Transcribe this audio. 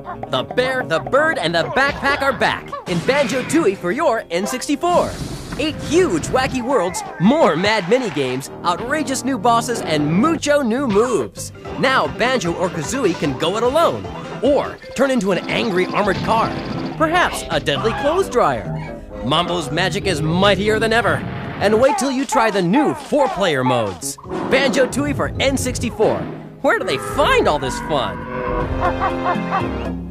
The bear, the bird, and the backpack are back in Banjo-Tooie for your N64. 8 huge wacky worlds, more mad mini-games, outrageous new bosses, and mucho new moves. Now Banjo or Kazooie can go it alone, or turn into an angry armored car, perhaps a deadly clothes dryer. Mambo's magic is mightier than ever. And wait till you try the new 4-player modes. Banjo-Tooie for N64. Where do they find all this fun?